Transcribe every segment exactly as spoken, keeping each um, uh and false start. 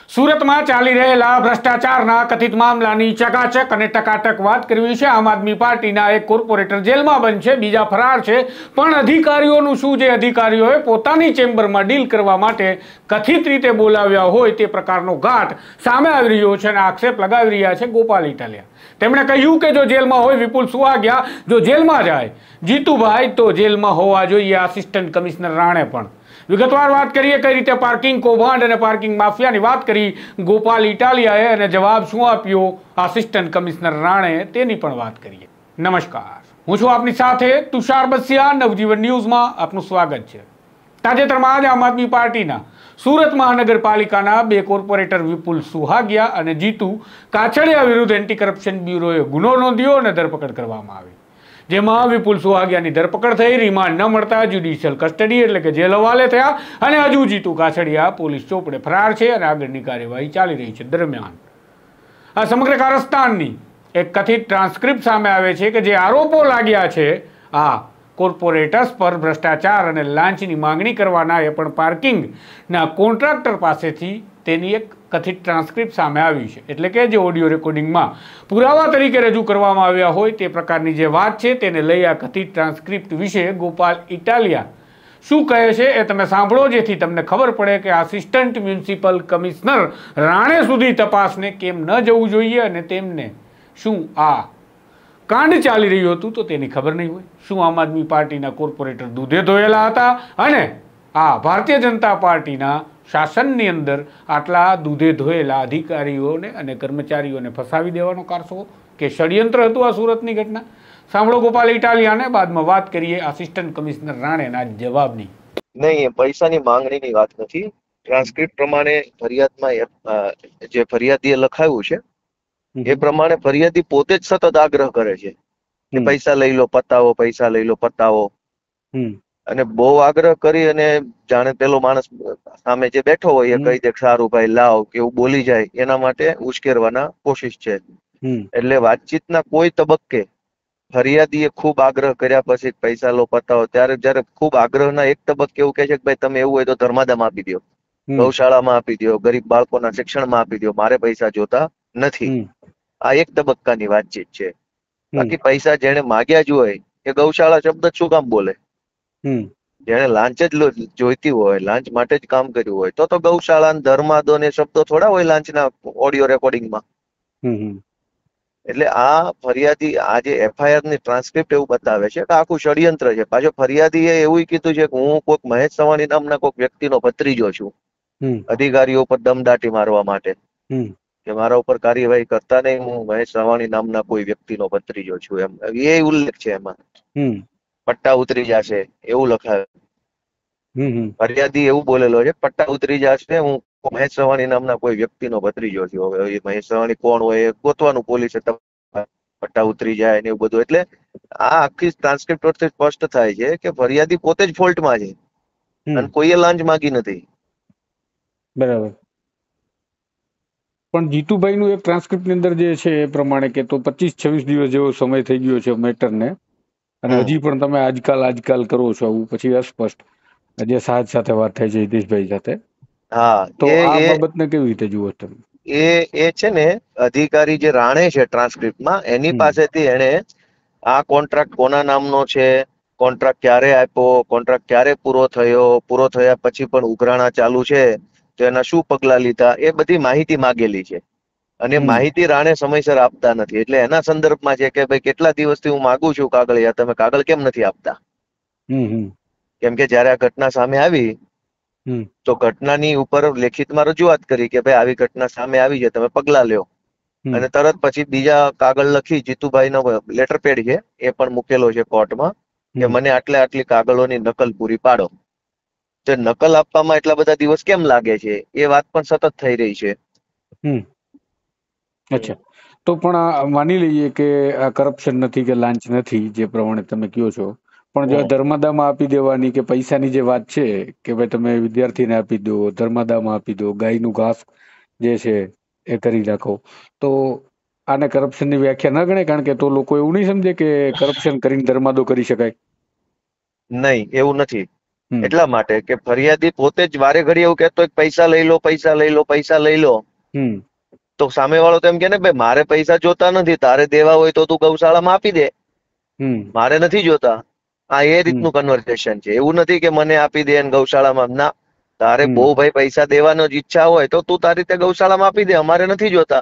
સુરતમાં ચાલી રહેલા ભ્રષ્ટાચારના કથિત મામલાની ચકાચક અને ટકાટક વાત કરવી છે। આમ આદમી પાર્ટીના એક કોર્પોરેટર જેલમાં બંધ છે, બીજા ફરાર છે, પણ અધિકારીઓનું શું? જે અધિકારીઓએ પોતાની ચેમ્બરમાં ડીલ કરવા માટે કથિત રીતે બોલાવ્યા હોય તે પ્રકારનો ઘાટ સામે આવી રહ્યો છે અને આક્ષેપ લગાવી રહ્યા છે ગોપાલ ઇટાલિયા। તેમણે કહ્યું કે જો જેલમાં હોય વિપુલ સુવાગ્યા, જો જેલમાં જાય જીતુભાઈ, તો જેલમાં હોવા જોઈએ આસિસ્ટન્ટ કમિશનર રાણે પણ। વિગતવાર વાત કરીએ કઈ રીતે પાર્કિંગ કૌભાંડ અને પાર્કિંગ માફિયાની વાત કરી ગોપાલ ઇટાલિયાએ અને જવાબ શું આપ્યો આસિસ્ટન્ટ કમિશનર રાણે તેની પણ વાત કરીએ। નમસ્કાર, હું છું આપની સાથે તુષાર બસિયા, નવજીવન ન્યૂઝમાં આપનું સ્વાગત છે। તાજેતરમાં જ આમ આદમી પાર્ટીના સુરત મહાનગરપાલિકાના બે કોર્પોરેટર વિપુલ સુહાગિયા અને જીતુ કાછડિયા વિરુદ્ધ એન્ટી કરપ્શન બ્યુરોએ ગુનો નોંધ્યો અને ધરપકડ કરવામાં આવી, જેમાં વિપુલ સુહાગિયાની ધરપકડ થઈ, રિમાન્ડ ન મળતા જ્યુડિશિયલ કસ્ટડી એટલે કે જેલ હવાલે થયા અને હજુ જીતુ કાછડિયા પોલીસ ચોપડે ફરાર છે અને આગળની કાર્યવાહી ચાલી રહી છે। દરમિયાન આ સમગ્ર કારસ્તાનની એક કથિત ટ્રાન્સક્રિપ્ટ સામે આવે છે કે જે આરોપો લાગ્યા છે આ કોર્પોરેટર્સ પર ભ્રષ્ટાચાર અને લાંચની માંગણી કરવાના એ પણ પાર્કિંગના કોન્ટ્રાક્ટર પાસેથી તેની એક કથિત ટ્રાન્સક્રિપ્ટ સામે આવી છે, એટલે કે જે ઓડિયો રેકોર્ડિંગમાં પુરાવા તરીકે રજૂ કરવામાં આવ્યા હોય તે પ્રકારની જે વાત છે તેને લઈ આ કથિત ટ્રાન્સક્રિપ્ટ વિશે ગોપાલ ઇટાલિયા શું કહે છે એ તમે સાંભળો, જેથી તમને ખબર પડે કે આસિસ્ટન્ટ મ્યુનિસિપલ કમિશનર રાણે સુધી તપાસને કેમ ન જવું જોઈએ અને તેમને શું આ કાંડ ચાલી રહ્યું હતું તો તેની ખબર નહીં હોય। શું આમ આદમી પાર્ટીના કોર્પોરેટર દૂધે ધોયેલા હતા અને આ ભારતીય જનતા પાર્ટીના શાસનની અંદર આટલા દૂધે ધોયેલા અધિકારીઓને અને કર્મચારીઓને ફસાવી દેવાનો કારસો કે ષડયંત્ર હતું આ સુરતની ઘટના? સાંભળો ગોપાલ ઇટાલિયાને, બાદમાં વાત કરીએ આસિસ્ટન્ટ કમિશનર રાણેના જવાબની। નહીં, પૈસાની માંગણીની વાત નથી। ટ્રાન્સક્રિપ્ટ પ્રમાણે ફરિયાદમાં જે ફરિયાદીએ લખાયું છે એ પ્રમાણે ફરિયાદી પોતે જ સતત આગ્રહ કરે છે કે પૈસા લઈ લો, પતાવો, પૈસા લઈ લો, પતાવો, અને બહુ આગ્રહ કરી અને જાણે પેલો માણસ સામે જે બેઠો હોય એ કહી દે સારું ભાઈ લાવ કે એવું બોલી જાય એના માટે ઉશ્કેરવાના કોશિશ છે। એટલે વાતચીતના કોઈ તબક્કે ફરિયાદીએ ખૂબ આગ્રહ કર્યા પછી પૈસા લો, પતાવો, ત્યારે જયારે ખૂબ આગ્રહના એક તબક્કે એવું કહે છે કે ભાઈ તમે એવું હોય તો ધર્માદામ આપી દો, ગૌશાળામાં આપી દો, ગરીબ બાળકોના શિક્ષણમાં આપી દો, મારે પૈસા જોતા નથી। આ એક તબક્કાની વાતચીત છે। બાકી પૈસા જેને માગ્યા જ હોય એ ગૌશાળા શબ્દ શું કામ બોલે? જેને લાંચ જ જોઈતી હોય, લાંચ માટે જ કામ કર્યું હોય તો તો ગૌશાળા, ધર્માદો ને શબ્દો થોડા હોય લાંચના ઓડિયો રેકોર્ડિંગમાં। એટલે આ ફરિયાદી આ જે એફઆઈઆર ની ટ્રાન્સક્રિપ્ટ એવું બતાવે છે કે આખું ષડયંત્ર છે। પાછો ફરિયાદીએ એવું કીધું છે કે હું કોઈક મહેશ સવાણી નામના કોઈક વ્યક્તિનો ભત્રીજો છું, અધિકારીઓ પર દમદાટી મારવા માટે કે મારા ઉપર કાર્યવાહી કરતા નહીં, હું મહેશ સવાણી નામના કોઈ વ્યક્તિનો ભત્રીજો છું, એમ એ ઉલ્લેખ છે એમાં। પટ્ટા ઉતરી જશે એવું લખાયું। ફરિયાદી એવું બોલેલો છે પટ્ટા ઉતરી જશે, હું મહેશ સવાણી નામના કોઈ વ્યક્તિનો ભત્રીજો છું। હવે એ મહેશ સવાણી કોણ હોય એ ગોતવાનું પોલીસે, પટ્ટા ઉતરી જાય ને એવું બધું। એટલે આ આખી ટ્રાન્સક્રિપ્ટ પરથી સ્પષ્ટ થાય છે કે ફરિયાદી પોતે જ ફોલ્ટમાં છે અને કોઈએ લાંચ માંગી નથી। બરાબર, પણ જીતુભાઈનું એક ટ્રાન્સક્રિપ્ટની અંદર જે છે એ પ્રમાણે કે તો પચીસ છવ્વીસ દિવસ જેવો સમય થઈ ગયો છે મેટરને, અને હજી પણ તમે આજકાલ આજકાલ કરો છો આવું, પછી અસ્પષ્ટ જે સાહેબ સાથે વાત થાય છે હિતેશભાઈ સાથે, હા, તો આ બાબતને કેવી રીતે જુઓ તમે? એ એ છે ને અધિકારી જે રાણે છે ટ્રાન્સક્રિપ્ટમાં, એની પાસેથી એને આ કોન્ટ્રાક્ટ કોના નામનો છે, કોન્ટ્રાક્ટ ક્યારે આપ્યો, કોન્ટ્રાક્ટ ક્યારે પૂરો થયો, પૂરો થયા પછી પણ ઉઘરાણા ચાલુ છે તો એના શું પગલા લીધા, એ બધી માહિતી માગેલી છે અને માહિતી રાણે સમયસર આપતા નથી। એટલે એના સંદર્ભમાં છે કે ભાઈ કેટલા દિવસથી હું માગું છું કાગળિયા, તમે કાગળ કેમ નથી આપતા? કેમ કે જયારે આ ઘટના સામે આવી તો ઘટનાની ઉપર લેખિતમાં રજૂઆત કરી કે ભાઈ આવી ઘટના સામે આવી છે, તમે પગલા લ્યો, અને તરત પછી બીજા કાગળ લખી, જીતુભાઈનો લેટર પેડ છે એ પણ મૂકેલો છે કોર્ટમાં કે મને આટલે આટલી કાગળોની નકલ પૂરી પાડો। તો નકલ આપવામાં એટલા બધા દિવસ કેમ લાગે છે એ વાત પણ સતત થઈ રહી છે। અચ્છા, તો પણ માની લઈએ કે આ કરપ્શન નથી કે લાંચ નથી જે પ્રમાણે તમે કહો છો, પણ જો ધર્માદામાં આપી દેવાની કે પૈસાની જે વાત છે કે ભાઈ તમે વિદ્યાર્થીને આપી દો, ધર્માદામાં આપી દો, ગાયનું ઘાસ જે છે એ કરી નાખો, તો આને કરપ્શનની વ્યાખ્યા ન ગણે? કારણ કે તો લોકો એવું નહીં સમજે કે કરપ્શન કરીને ધર્માદો કરી શકાય? નહીં, એવું નથી। એટલા માટે કે ફરિયાદી પોતે જ વારે ઘડી એવું કહેતો હોય કે પૈસા લઈ લો પૈસા લઈ લો પૈસા લઈ લો, તો સામે વાળો તો એમ કે ને ભાઈ મારે પૈસા જોતા નથી, તારે દેવા હોય તો તું ગૌશાળામાં આપી દે, મારે નથી જોતા. આ એ રીતનું કન્વર્સેશન છે. એવું નથી કે મને આપી દે અને ગૌશાળામાં, ના, તારે બહુ ભાઈ પૈસા દેવાનો જ ઈચ્છા હોય તો તું તારી રીતે ગૌશાળામાં આપી દે, અમારે નથી જોતા.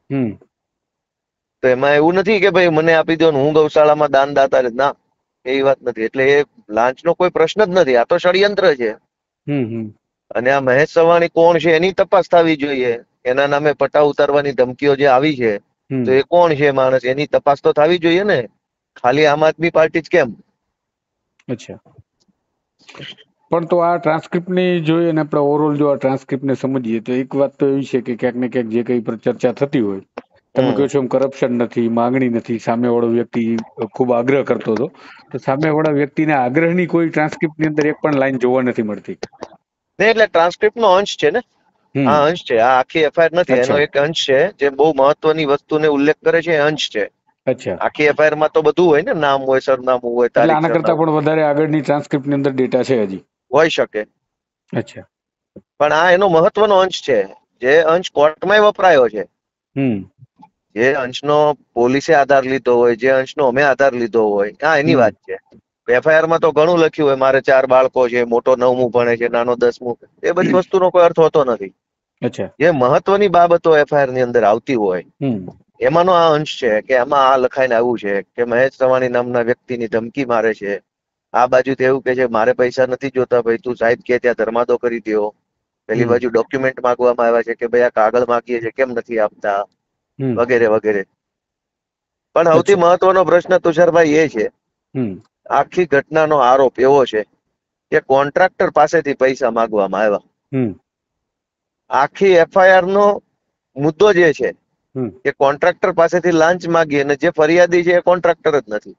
તો એમાં એવું નથી કે ભાઈ મને આપી દો ને હું ગૌશાળામાં દાન દાતા, ના, એવી વાત નથી. એટલે એ લાંચનો કોઈ પ્રશ્ન જ નથી, આ તો ષડયંત્ર છે. અને આ મહેશ સવાણી કોણ છે એની તપાસ થવી જોઈએ. એના નામે પટ્ટા ઉતારવાની ધમકીઓ જે આવી છે તો એ કોણ છે માણસ, એની તપાસ તો થવી જોઈએ ને. ખાલી આમ આદમી પાર્ટી જ કેમ? અચ્છા, પણ તો આ ટ્રાન્સક્રિપ્ટ ની જોઈએ અને આપણે ઓવરઓલ જો આ ટ્રાન્સક્રિપ્ટ ને સમજીએ તો એક વાત તો એવી છે કે ક્યાંક ને ક્યાંક જે કઈ પર ચર્ચા થતી હોય, તમે કહો છો એમ કરપ્શન નથી, માંગણી નથી, સામેવાળો વ્યક્તિ ખૂબ આગ્રહ કરતો હતો, તો સામેવાળા વ્યક્તિના આગ્રહની કોઈ ટ્રાન્સક્રિપ્ટ ની અંદર એક પણ લાઈન જોવા નથી મળતી. એટલે ટ્રાન્સક્રિપ્ટ નો અંશ છે ને, આ અંશ છે, આ આખી એફઆઈઆર નથી, એનો એક અંશ છે જે બહુ મહત્વની વસ્તુને ઉલ્લેખ કરે છે, એ અંશ છે. અચ્છા, આખી એફઆઈઆર માં તો બધું હોય ને, નામ હોય, સરનામું હોય, તારીખ. આના કરતા પણ વધારે આગળની ટ્રાન્સક્રિપ્ટ ની અંદર ડેટા છે હજી, હોઈ શકે. અચ્છા, પણ આ એનો મહત્વનો અંશ છે, જે અંશ કોર્ટમાં વપરાયો છે. જે અંશનો પોલીસે આધાર લીધો હોય, જે અંશનો અમે આધાર લીધો હોય, આ એની વાત છે. એફઆઈઆર માં તો ઘણું લખ્યું હોય, મારે ચાર બાળકો છે, મોટો નવમું ભણે છે, નાનો દસમું, એ બધી વસ્તુનો કોઈ અર્થ હોતો નથી. જે મહત્વની બાબતો એફઆઈઆર ની અંદર આવતી હોય એમાંનો આ અંશ છે કે આમાં આ લખાઈને આવ્યું છે કે મહેશ સવાણી નામના વ્યક્તિની ધમકી મારે છે. આ બાજુથી એવું કે છે મારે પૈસા નથી જોતા, ભાઈ તું સાહેબ કે ત્યાં ધર્માદો કરી દો. પેલી બાજુ ડોક્યુમેન્ટ માંગવામાં આવ્યા છે કે ભાઈ આ કાગળ માંગીએ છીએ કેમ નથી આપતા, વગેરે વગેરે. પણ સૌથી મહત્વનો પ્રશ્ન તુષારભાઈ એ છે, આખી ઘટનાનો આરોપ એવો છે કે કોન્ટ્રાક્ટર પાસેથી પૈસા માંગવામાં આવ્યા. આખી એફઆઈઆર નો મુદ્દો જે છે કે કોન્ટ્રાક્ટર પાસેથી લાંચ માંગી, અને જે ફરિયાદી છે એ કોન્ટ્રાક્ટર જ નથી.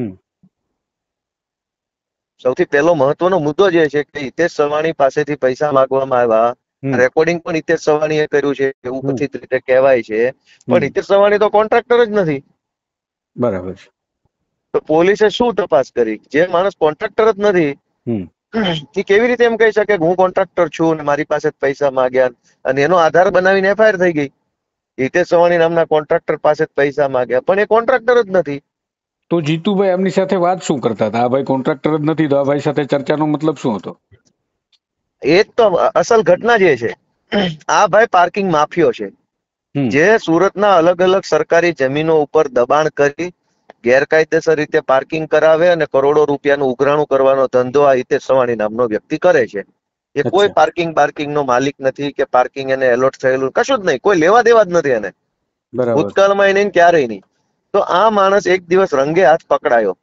સૌથી પહેલો મહત્વનો મુદ્દો જે છે કે હિતેશ સવાણી પાસેથી પૈસા માંગવામાં આવ્યા. રેકોર્ડિંગ પણ હિતેશ સવાણીએ કર્યું છે એવું કથિત રીતે કહેવાય છે, પણ હિતેશ સવાણી તો કોન્ટ્રાક્ટર જ નથી. બરાબર. તો પોલીસે શું તપાસ કરી? જે માણસ કોન્ટ્રાક્ટર જ નથી એ કેવી રીતે એમ કહી શકે હું કોન્ટ્રાક્ટર છું અને મારી પાસે પૈસા માંગ્યા, અને એનો આધાર બનાવીને એફઆઈઆર થઈ ગઈ. હિતેશ સવાણી નામના કોન્ટ્રાક્ટર પાસે પૈસા માંગ્યા, પણ એ કોન્ટ્રાક્ટર જ નથી. તો જીતુભાઈ એમની સાથે વાત શું કરતા હતા? આ ભાઈ કોન્ટ્રાક્ટર જ નથી તો આ ભાઈ સાથે ચર્ચાનો મતલબ શું હતો? એ જ તો અસલ ઘટના જે છે. આ ભાઈ પાર્કિંગ માફિયો છે, જે સુરતના અલગ અલગ સરકારી જમીનો ઉપર દબાણ કરી ગેરકાયદેસર રીતે પાર્કિંગ કરાવે અને કરોડો રૂપિયાનું ઉઘરાણું કરવાનો ધંધો આ હિતેશ સવાણી નામનો વ્યક્તિ કરે છે. એ કોઈ પાર્કિંગ પાર્કિંગ નો માલિક નથી કે પાર્કિંગ એને એલોટ થયેલું કશું જ નહીં, કોઈ લેવા દેવા જ નથી એને, ભૂતકાળમાં નહીં ક્યારેય નહીં. તો આ માણસ એક દિવસ રંગે હાથ પકડાયો.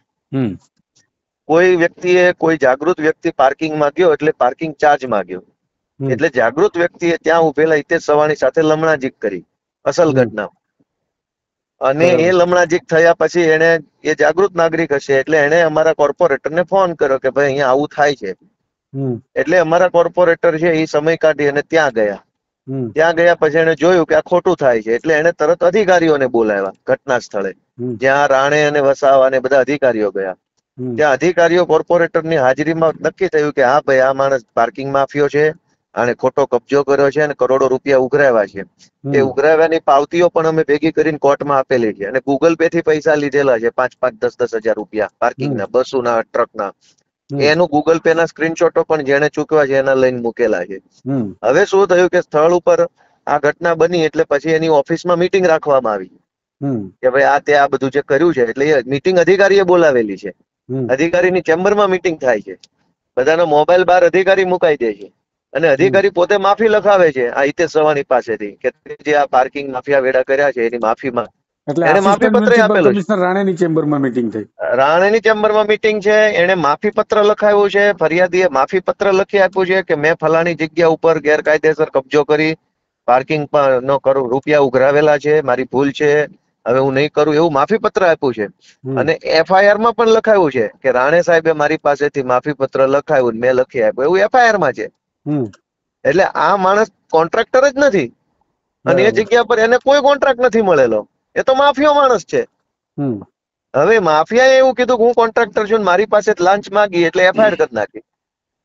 કોઈ વ્યક્તિએ કોઈ જાગૃત વ્યક્તિ પાર્કિંગમાં ગયો એટલે પાર્કિંગ ચાર્જ માંગ્યો, એટલે જાગૃત વ્યક્તિએ ત્યાં ઉભેલા હિતેશ સવાણી સાથે લમણાજીક કરી, અસલ ઘટના. અને એ લમણાજીક થયા પછી એને, એ જાગૃત નાગરિક હશે એટલે એને અમારા કોર્પોરેટરને ફોન કર્યો કે ભાઈ અહીંયા આવું થાય છે. એટલે અમારા કોર્પોરેટર છે એ સમય કાઢી અને ત્યાં ગયા. ત્યાં ગયા પછી એને જોયું કે આ ખોટું થાય છે એટલે એને તરત અધિકારીઓને બોલાવ્યા ઘટના સ્થળે, જ્યાં રાણે અને વસાવા અને બધા અધિકારીઓ ગયા. ત્યાં અધિકારીઓ કોર્પોરેટરની હાજરીમાં નક્કી થયું કે હા ભાઈ આ માણસ પાર્કિંગ માફિયો છે, આને ખોટો કબજો કર્યો છે અને કરોડો રૂપિયા ઉઘરાવ્યા છે. એ ઉઘરાવ્યાની પાવતીઓ પણ અમે ભેગી કરીને કોર્ટમાં આપેલી છે, અને ગૂગલ પે થી પૈસા લીધેલા છે પાંચ પાંચ દસ દસ હજાર રૂપિયા પાર્કિંગના, બસોના, ટ્રકના. એનું ગૂગલ પે ના સ્ક્રીનશોટો પણ જેને ચૂકવા છે એના લઈને મૂકેલા છે. હવે શું થયું કે સ્થળ ઉપર આ ઘટના બની એટલે પછી એની ઓફિસમાં મીટિંગ રાખવામાં આવી કે ભાઈ આ તે આ બધું જે કર્યું છે, એટલે એ મીટિંગ અધિકારીએ બોલાવેલી છે. અધિકારીની ચેમ્બરમાં મીટિંગ થાય છે, બધાનો મોબાઈલ બહાર અધિકારી મુકાઈ દે છે, અને અધિકારી પોતે માફી લખાવે છે આ હિતેશ સવાણી પાસેથી કે જે આ પાર્કિંગ માફિયા વેડા કર્યા છે એની માફીમાં એને માફી પત્ર આપેલો છે. રાણેની ચેમ્બરમાં મીટિંગ થઈ, રાણેની ચેમ્બરમાં મીટિંગ છે, એને માફી પત્ર લખાવ્યું છે, ફરિયાદીએ માફી પત્ર લખી આપ્યું છે કે મેં ફલાણી જગ્યા ઉપર ગેરકાયદેસર કબજો કરી પાર્કિંગ નો કરું રૂપિયા ઉઘરાવેલા છે, મારી ભૂલ છે, હવે હું નહીં કરું, એવું માફી પત્ર આપ્યું છે. અને એફઆઈઆર માં પણ લખાયું છે કે રાણે સાહેબે મારી પાસેથી માફી પત્ર લખાયું, મેં લખી આપ્યું, એવું એફઆઈઆર માં છે. એટલે આ માણસ કોન્ટ્રાક્ટર જ નથી, અને એ જગ્યા પર એને કોઈ કોન્ટ્રાક્ટ નથી મળેલો, એ તો માફિયો માણસ છે. હવે માફિયાએ એવું કીધું કે હું કોન્ટ્રાક્ટર છું, મારી પાસે લાંચ માંગી એટલે એફઆઈઆર કરી નાખી.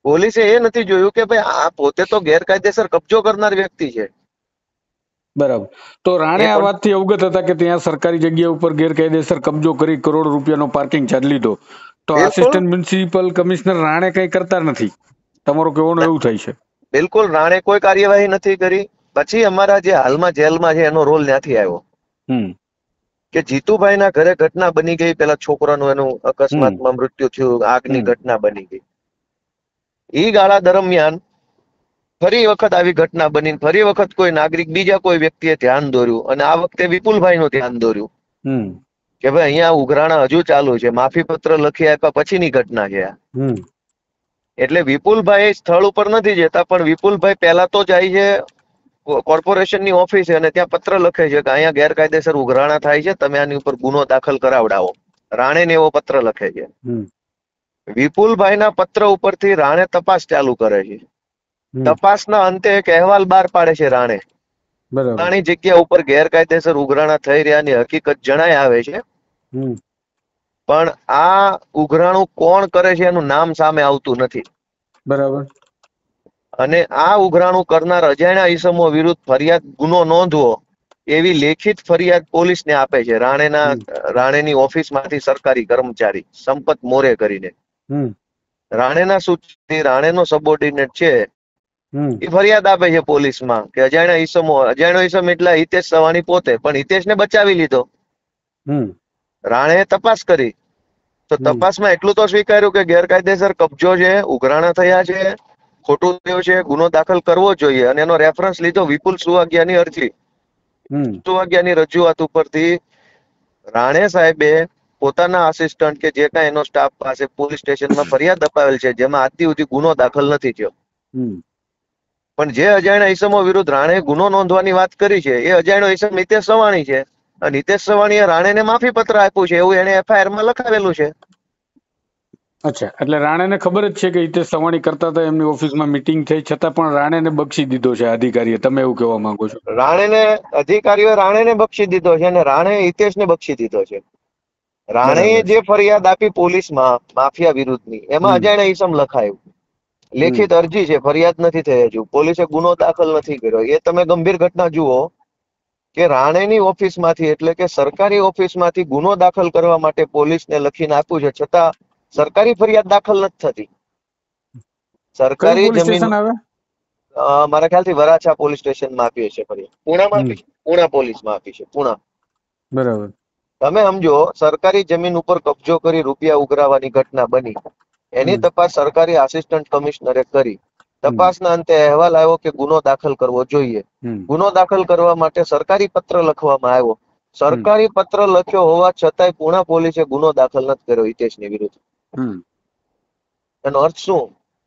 પોલીસે એ નથી જોયું કે ભાઈ આ પોતે તો ગેરકાયદેસર કબજો કરનાર વ્યક્તિ છે. બરાબર. તો રાણે આ વાતથી અવગત હતા કે ત્યાં સરકારી જગ્યા ઉપર ગેરકાયદેસર કબજો કરી કરોડ રૂપિયાનો પાર્કિંગ ચાર્જ લીધો, તો આસિસ્ટન્ટ મ્યુનિસિપલ કમિશનર રાણે કઈ કરતા નથી, તમારું કહેવાનું એવું થાય છે? બિલકુલ, રાણે કોઈ કાર્યવાહી નથી કરી. પછી અમારા જે હાલમાં જેલમાં છે એનો રોલ ત્યાંથી આવ્યો કે જીતુભાઈ ના ઘરે ઘટના બની ગઈ, પેલા છોકરાનું એનું અકસ્માતમાં મૃત્યુ થયું, આગની ઘટના બની ગઈ. ઈ ગાળા દરમિયાન ફરી વખત આવી ઘટના બની, ફરી વખત કોઈ નાગરિક બીજા કોઈ વ્યક્તિએ ધ્યાન દોર્યું અને આ વખતે વિપુલભાઈ નું ધ્યાન દોર્યું કે ભાઈ અહીંયા ઉઘરાણા હજુ ચાલુ છે, માફી પત્ર લખી આપ્યા પછીની ઘટના છે. એટલે વિપુલભાઈ સ્થળ ઉપર નથી જતા, પણ વિપુલભાઈ પહેલા તો જાય છે કોર્પોરેશનની ઓફિસે અને ત્યાં પત્ર લખે છે કે અહીંયા ગેરકાયદેસર ઉઘરાણા થાય છે, તમે આની ઉપર ગુનો દાખલ કરાવડાવો. રાણે ને એવો પત્ર લખે છે. વિપુલભાઈ ના પત્ર ઉપરથી રાણે તપાસ ચાલુ કરે છે. તપાસના અંતે એક અહેવાલ બહાર પાડે છે રાણે. ઘણી જગ્યા ઉપર ગેરકાયદેસર ઉઘરાણા થઈ રહ્યાની હકીકત જણાય આવે છે, પણ આ ઉઘરાણું કોણ કરે છે એનું નામ સામે આવતું નથી. બરાબર. અને આ ઉઘરાણું કરનાર અજાણ્યા ઈસમો વિરુદ્ધ ફરિયાદ ગુનો નોંધવો એવી લેખિત ફરિયાદ પોલીસને આપે છે રાણેના રાણેની ઓફિસમાંથી સરકારી કર્મચારી સંપત મોરે કરીને. રાણેના સૂચનાથી રાણેનો સબોર્ડિનેટ છે એ ફરિયાદ આપે છે પોલીસમાં કે અજાણ્યા ઈસમો, અજાણ્યો ઈસમ એટલે હિતેશ સવાણી પોતે, પણ હિતેશને બચાવી લીધો. રાણે તપાસ કરી તો તપાસમાં એટલું તો સ્વીકાર્યું કે ગેરકાયદેસર કબજો છે, ઉઘરાણા થયા છે, ખોટું થયું છે, ગુનો દાખલ કરવો જોઈએ, અને એનો રેફરન્સ લીધો વિપુલ સુવાગ્યાની અરજી. સુવાગ્યાની રજૂઆત ઉપરથી રાણે સાહેબે પોતાના આસિસ્ટન્ટ કે જે કાંઈ એનો સ્ટાફ પાસે પોલીસ સ્ટેશનમાં ફરિયાદ અપાવેલ છે, જેમાં આજ સુધી ગુનો દાખલ નથી થયો. પણ જે અજાણ્યા ઈસમો વિરુદ્ધ રાણે ગુનો નોંધવાની વાત કરી છે એ અજાણ્યો ઈસમ હિતેશ સવાણી છે, અને હિતેશ સવાણીએ રાણેને માફી પત્ર આપ્યું છે એવું એને એફઆઈઆર માં લખાવેલું છે. અચ્છા, એટલે રાણેને ખબર જ છે કે હિતેશ સવાણી કરતા હતા, એમની ઓફિસમાં મીટિંગ થઈ, છતાં પણ રાણેને બક્ષી દીધો છે અધિકારીએ, તમે એવું કહેવા માંગો છો? રાણેને અધિકારીઓ રાણેને બક્ષી દીધો છે અને રાણે હિતેશને બક્ષી દીધો છે. રાણેએ જે ફરિયાદ આપી પોલીસમાં માફિયા વિરુદ્ધની, એમાં અજાણ્યા ઈસમ લખાયું, લેખિત અરજી છે, ફરિયાદ નથી થઈ હજુ, પોલીસે ગુનો દાખલ નથી કર્યો. એ તમે ગંભીર ઘટના જુઓ કે રાણેની ઓફિસમાંથી એટલે કે સરકારી ઓફિસમાંથી ગુનો દાખલ કરવા માટે પોલીસને લખીને આપ્યું છે, છતાં સરકારી ફરિયાદ દાખલ નથી થતી. સરકારી જમીન મારા ખ્યાલથી વરાછા પોલીસ સ્ટેશનમાં આપી છે ફરિયાદ, પુણામાં આપી છે, પુણા પોલીસમાં આપી છે, પુણા. બરાબર. તમે સમજો, સરકારી જમીન ઉપર કબજો કરી રૂપિયા ઉઘરાવવાની ઘટના બની, એની તપાસ સરકારી આસિસ્ટન્ટ કમિશનરે કરી. તપાસના અંતે અહેવાલ આવ્યો કે ગુનો દાખલ કરવો જોઈએ. ગુનો દાખલ કરવા માટે સરકારી પત્ર લખવામાં આવ્યો. સરકારી પત્ર લખ્યો હોવા છતાંય પુણા પોલીસે ગુનો દાખલ નથી કર્યો હિતેશની વિરુદ્ધ. એનો અર્થ શું?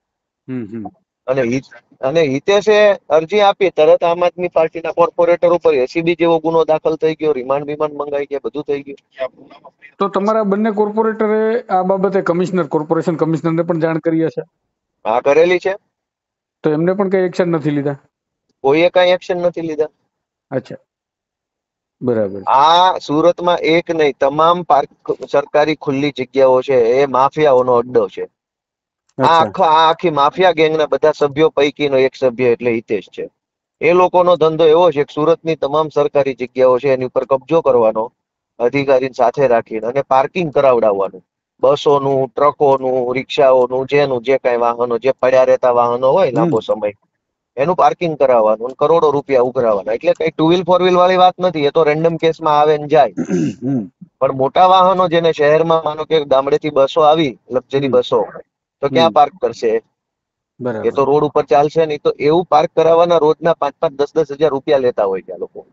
અને અને હિતેશે અરજી આપી, તરત આમ આદમી પાર્ટીના કોર્પોરેટર ઉપર એસીબી જેવો ગુનો દાખલ થઈ ગયો, રિમાન્ડ બિમાન્ડ મંગાઈ ગયા, બધું થઈ ગયું. તો તમારા બંને કોર્પોરેટરે આ બાબતે કમિશનર, કોર્પોરેશન કમિશનરને પણ જાણ કરી હશે? હા, કરેલી છે. તો એમને પણ કઈ એક્શન નથી લીધા? કોઈએ કઈ એક્શન નથી લીધા. અચ્છા, બરાબર. આ સુરતમાં એક નહીં, તમામ પાર્ક સરકારી ખુલ્લી જગ્યાઓ છે એ માફિયાઓનો અડ્ડો છે. આ આખા આ આખી માફિયા ગેંગના બધા સભ્યો પૈકીનો એક સભ્ય એટલે હિતેશ છે. એ લોકોનો ધંધો એવો છે કે સુરતની તમામ સરકારી જગ્યાઓ છે એની ઉપર કબજો કરવાનો, અધિકારીને સાથે રાખીને, અને પાર્કિંગ કરાવડાવવાનું, બસોનું, ટ્રકોનું, રિક્ષાઓનું, જેનું જે કઈ વાહનો, જે પડ્યા રહેતા વાહનો હોય લાંબો સમય, એનું પાર્કિંગ કરાવવાનું, કરોડો રૂપિયા ઉઘરાવવાના. એટલે કઈ ટુ વ્હીલ ફોર વ્હીલ વાળી વાત નથી, એ તો રેન્ડમ કેસમાં આવે ને જાય. પણ મોટા વાહનો જેને શહેરમાં, માનો કે ગામડેથી બસો આવી, લક્ઝરી બસો, તો ક્યાં પાર્ક કરશે? એ તો રોડ ઉપર ચાલશે નહીં. તો એવું પાર્ક કરાવવાના રોજના પાંચ પાંચ દસ દસ હજાર રૂપિયા લેતા હોય ત્યાં લોકો.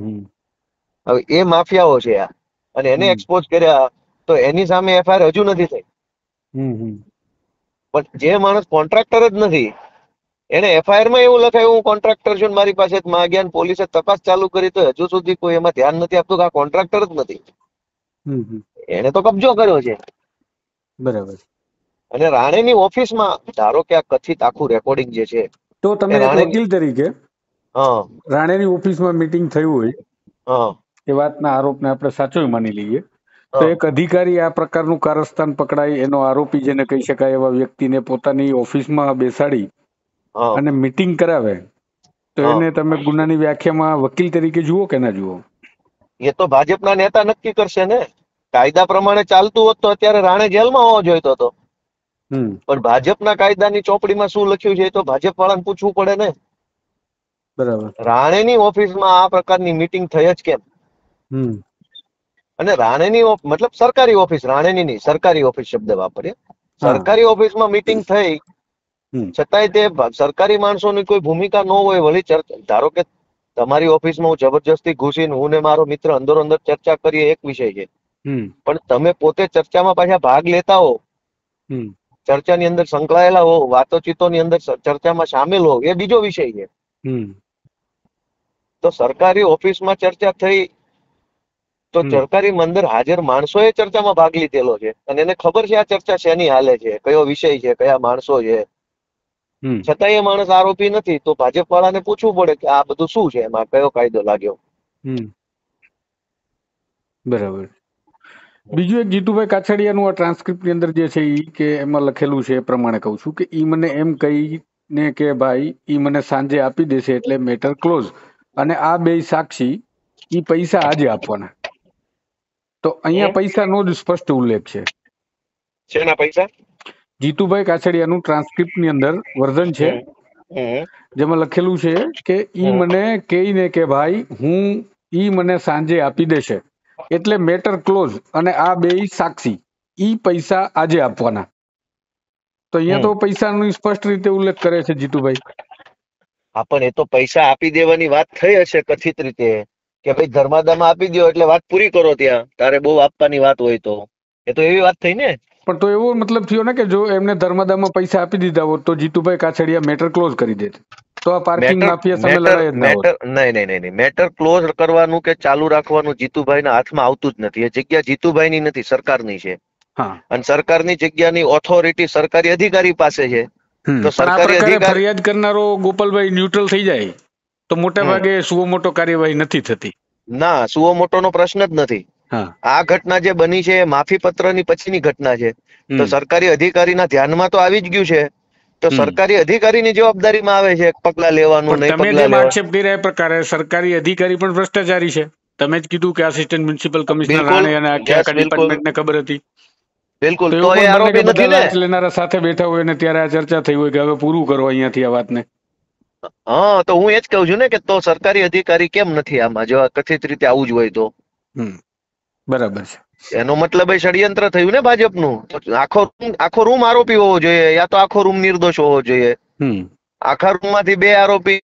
હવે એ માફિયાઓ છે આ, અને એને એક્સપોઝ કર્યા તો એની સામે એફઆઈઆર હજુ નથી થઈ. પણ જે માણસ કોન્ટ્રાક્ટર જ નથી, એને એફઆઈઆર માં એવું લખાયું હું કોન્ટ્રાક્ટર છું, મારી પાસે માંગ્યા, પોલીસે તપાસ ચાલુ કરી તો હજુ સુધી કોઈ એમાં ધ્યાન નથી આપતું કે આ કોન્ટ્રાક્ટર જ નથી, એને તો કબજો કર્યો છે. બરાબર. અને રાણેની ઓફિસમાં ધારો કે આ કથિત આખું રેકોર્ડિંગ જે છે, તો તમે વકીલ તરીકે હા રાણેની ઓફિસમાં મીટિંગ થયું હોય, હા એ વાતના આરોપને આપણે સાચો માની લઈએ, તો એક અધિકારી આ પ્રકારનું કારસ્તાન પકડાય એનો આરોપી જેને કહી શકાય એવા વ્યક્તિને પોતાની ઓફિસમાં બેસાડી અને મીટિંગ કરાવે તો એને તમે ગુનાની વ્યાખ્યામાં વકીલ તરીકે જુઓ કે ના જુઓ? એ તો ભાજપના નેતા નક્કી કરશે ને. કાયદા પ્રમાણે ચાલતું હોત તો અત્યારે રાણે જેલમાં હોવો જોઈતો હતો. પણ ભાજપના કાયદાની ચોપડીમાં શું લખ્યું છે એ તો ભાજપ વાળાને પૂછવું પડે ને. બરાબર. રાણેની ઓફિસમાં આ પ્રકારની મીટિંગ થઈ જ કેમ? અને રાણેની મતલબ સરકારી ઓફિસ, રાણેની નહીં, સરકારી ઓફિસ શબ્દ વાપરીએ. સરકારી ઓફિસમાં મીટિંગ થઈ છતાંય તે સરકારી માણસોની કોઈ ભૂમિકા ન હોય. વળી ધારો કે તમારી ઓફિસમાં હું જબરજસ્તી ઘૂસીને હું ને મારો મિત્ર અંદરો અંદર ચર્ચા કરીએ એક વિષય છે, પણ તમે પોતે ચર્ચામાં પાછા ભાગ લેતા હો, ચર્ચાની અંદર સંકળાયેલા હો, વાતોચીતોની અંદર ચર્ચામાં સામેલ હો, એ બીજો વિષય છે. તો સરકારી ઓફિસમાં ચર્ચા થઈ તો સરકારી અંદર હાજર માણસોએ ચર્ચામાં ભાગ લીધેલો છે અને એને ખબર છે આ ચર્ચા શેની હાલે છે, કયો વિષય છે, કયા માણસો છે. છતાં એ માણસ આરોપી નથી તો ભાજપ વાળાને પૂછવું પડે કે આ બધું શું છે, એમાં કયો કાયદો લાગ્યો. બરાબર. બીજું એક જીતુભાઈ કાછડિયાનું આ ટ્રાન્સક્રિપ્ટ ની અંદર જે છે ઈ કે એમાં લખેલું છે એ પ્રમાણે કહું છું કે ઈ મને એમ કહીને કે ભાઈ ઈ મને સાંજે આપી દેશે એટલે મેટર ક્લોઝ, અને આ બે સાક્ષી ઈ પૈસા આજે આપવાના. તો અહીંયા પૈસાનો જ સ્પષ્ટ ઉલ્લેખ છે. શેના પૈસા? જીતુભાઈ કાછડિયાનું ટ્રાન્સક્રિપ્ટ ની અંદર વર્ઝન છે જેમાં લખેલું છે કે ઈ મને કહીને કે ભાઈ હું ઈ મને સાંજે આપી દેશે એટલે મેટર ક્લોઝ, અને આ બે સાક્ષી ઈ પૈસા આજે આપવાના. તો અહીંયા તો પૈસાનો સ્પષ્ટ રીતે ઉલ્લેખ કરે છે જીતુભાઈ. હા, પણ એ તો પૈસા આપી દેવાની વાત થઈ હશે કથિત રીતે કે ભાઈ ધર્માદામાં આપી દો એટલે વાત પૂરી કરો, ત્યાં તારે બહુ આપવાની વાત હોય તો. એ તો એવી વાત થઈ ને. પણ તો એવો મતલબ થયો ને કે જો એમને ધર્માદામાં પૈસા આપી દીધા હોત તો જીતુભાઈ કાછડિયા મેટર ક્લોઝ કરી દેત, તો આ પાર્કિંગ માફિયા સામે લડાઈ જ ના હોત. નહીં નહીં નહીં મેટર ક્લોઝ કરવાનું કે ચાલુ રાખવાનું જીતુભાઈના હાથમાં આવતું જ નથી. એ જગ્યા જીતુભાઈની નથી, સરકારની છે. અને સરકારની જગ્યાની ઓથોરિટી સરકારી અધિકારી પાસે છે. તો સરકારી અધિકારી ફરિયાદ કરનારો ગોપાલભાઈ ન્યુટ્રલ થઈ જાય તો મોટા ભાગે સુઓ મોટો કાર્યવાહી નથી થતી. ના, સુઓ મોટો નો પ્રશ્ન જ નથી. આ ઘટના જે બની છે માફી પત્રની પછીની ઘટના છે, તો સરકારી અધિકારીના ધ્યાનમાં તો આવી જ ગયું છે. તો સરકારી અધિકારીની જવાબદારીમાં આવે છે પગલા લેવાનું. નહીં પગલા લેવા આક્ષેપ કર્યા એ પ્રકારે સરકારી અધિકારી પણ ભ્રષ્ટાચારી છે. તમે જ કીધું કે આસિસ્ટન્ટ મ્યુનિસિપલ કમિશનર રાણે અને આખા ડિપાર્ટમેન્ટને ખબર હતી. બિલકુલ. તો એ આરોપી નથી ને. લેનારા સાથે બેઠા હોય ને ત્યારે આ ચર્ચા થઈ હોય કે હવે પૂરું કરો અહીંયાથી આ વાતને. હા, તો હું એ જ કહું છું ને કે તો સરકારી અધિકારી કેમ નથી આમાં, જો કથિત રીતે આવું જ હોય તો. બરાબર છે. એનો મતલબ એ ષડયંત્ર થયું ને ભાજપનું. આખો આખો રૂમ આરોપી હોવો જોઈએ, યા તો આખો રૂમ નિર્દોષ હોવો જોઈએ. આખા રૂમ માંથી બે આરોપી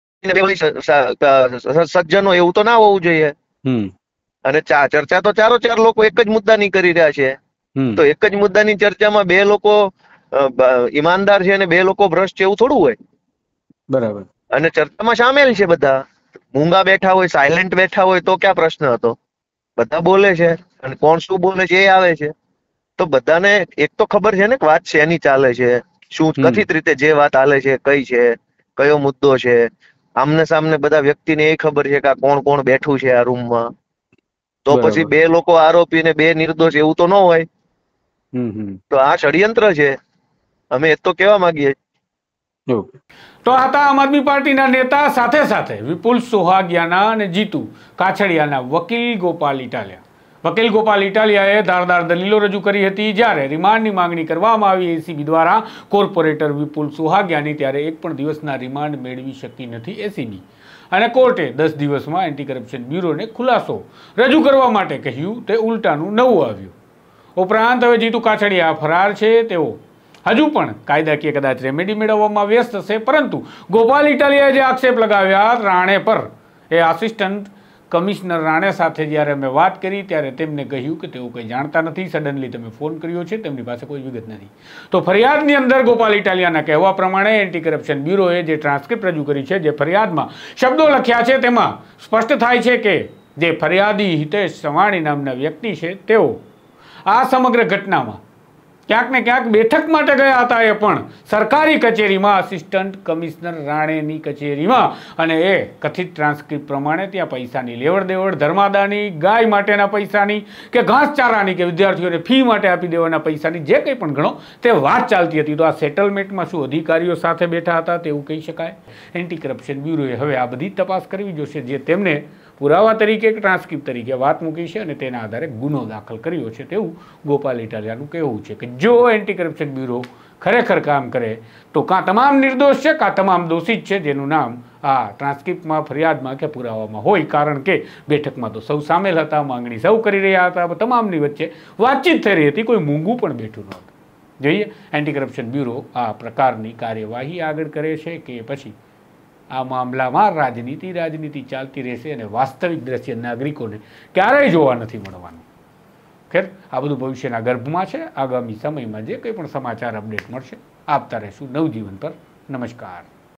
સજ્જનો એવું તો ના હોવું જોઈએ. અને ચર્ચા તો ચારો ચાર લોકો એક જ મુદ્દાની કરી રહ્યા છે. તો એક જ મુદ્દાની ચર્ચામાં બે લોકો ઈમાનદાર છે અને બે લોકો ભ્રષ્ટ છે એવું થોડું હોય. બરાબર. અને ચર્ચામાં સામેલ છે બધા. મૂંગા બેઠા હોય, સાયલેન્ટ બેઠા હોય તો ક્યાં પ્રશ્ન હતો? બધા બોલે છે અને કોણ શું બોલે છે એ આવે છે. તો બધાને એક તો ખબર છે ને કે વાત શેની ચાલે છે, શું કથિત રીતે જે વાત હાલે છે કઈ છે, કયો મુદ્દો છે. આમને સામને બધા વ્યક્તિને એ ખબર છે કે આ કોણ કોણ બેઠું છે આ રૂમમાં. તો પછી બે લોકો આરોપી ને બે નિર્દોષ એવું તો ન હોય. તો આ ષડયંત્ર છે, અમે એ તો કહેવા માંગીએ. તો હતા આમ આદમી પાર્ટીના નેતા, સાથે સાથે વિપુલ સુહાગિયાના અને જીતુ કાછડિયાના વકીલ ગોપાલ ઇટાલિયા. વકીલ ગોપાલ ઇટાલિયાએ ધારદાર દલીલો રજૂ કરી હતી. જ્યારે રિમાન્ડની માંગણી કરવામાં આવી એસીબી દ્વારા કોર્પોરેટર વિપુલ સુહાગિયાની, ત્યારે એક પણ દિવસના રિમાન્ડ મેળવી શકી નથી એસીબી. અને કોર્ટે દસ દિવસમાં એન્ટી કરપ્શન બ્યુરોને ખુલાસો રજૂ કરવા માટે કહ્યું તે ઉલટાનું નવું આવ્યું. ઉપરાંત હવે જીતુ કાછડિયા ફરાર છે, તેઓ હજુ પણ કાયદાકીય કદાચ રેમેડી મેળવવામાં વ્યસ્ત હશે. પરંતુ ગોપાલ ઇટાલિયાએ જે આક્ષેપ લગાવ્યા રાણે પર, એ આસિસ્ટન્ટ કમિશનર રાણે સાથે જ્યારે અમે વાત કરી ત્યારે તેમને કહ્યું કે તેઓ કંઈ જાણતા નથી, સડનલી તમે ફોન કર્યો છે, તેમની પાસે કોઈ વિગત નથી. તો ફરિયાદની અંદર ગોપાલ ઇટાલિયાના કહેવા પ્રમાણે એન્ટી કરપ્શન બ્યુરોએ જે ટ્રાન્સક્રિપ્ટ રજૂ કરી છે, જે ફરિયાદમાં શબ્દો લખ્યા છે, તેમાં સ્પષ્ટ થાય છે કે જે ફરિયાદી હિતેશ સવાણી નામના વ્યક્તિ છે, તેઓ આ સમગ્ર ઘટનામાં ક્યાંક ને ક્યાંક બેઠક માટે ગયા હતા એ પણ સરકારી કચેરીમાં, આસિસ્ટન્ટ કમિશનર રાણેની કચેરીમાં, અને એ કથિત ટ્રાન્સક્રિપ્ટ પ્રમાણે ત્યાં પૈસાની લેવડ દેવડ, ધર્માદાની, ગાય માટેના પૈસાની કે ઘાસચારાની કે વિદ્યાર્થીઓને ફી માટે આપી દેવાના પૈસાની જે કંઈ પણ ગણો તે વાત ચાલતી હતી. તો આ સેટલમેન્ટમાં શું અધિકારીઓ સાથે બેઠા હતા તેવું કહી શકાય? એન્ટી કરપ્શન બ્યુરોએ હવે આ બધી તપાસ કરવી જોશે, જે તેમને પુરાવા તરીકે કે ટ્રાન્સક્રિપ્ટ તરીકે વાત મૂકી છે અને તેના આધારે ગુનો દાખલ કર્યો છે તેવું ગોપાલ ઇટાલિયાનું કહેવું છે કે જો એન્ટી કરપ્શન બ્યુરો ખરેખર કામ કરે તો કાં તમામ નિર્દોષ છે કાં તમામ દોષિત છે, જેનું નામ આ ટ્રાન્સક્રિપ્ટમાં, ફરિયાદમાં કે પુરાવામાં હોય. કારણ કે બેઠકમાં તો સૌ સામેલ હતા, માંગણી સૌ કરી રહ્યા હતા, તમામની વચ્ચે વાતચીત થઈ રહી હતી, કોઈ મૂંગું પણ બેઠું નહોતું. જોઈએ એન્ટી કરપ્શન બ્યુરો આ પ્રકારની કાર્યવાહી આગળ કરે છે કે પછી આ મામલામાં રાજનીતિ રાજનીતિ ચાલતી રહેશે અને વાસ્તવિક દ્રશ્ય નાગરિકોને ક્યારેય જોવા નથી મળવાનું. ખેર, આ બધું ભવિષ્યના ગર્ભમાં છે. આગામી સમયમાં જે કંઈ પણ સમાચાર અપડેટ મળશે આપતા રહીશું નવજીવન પર. નમસ્કાર.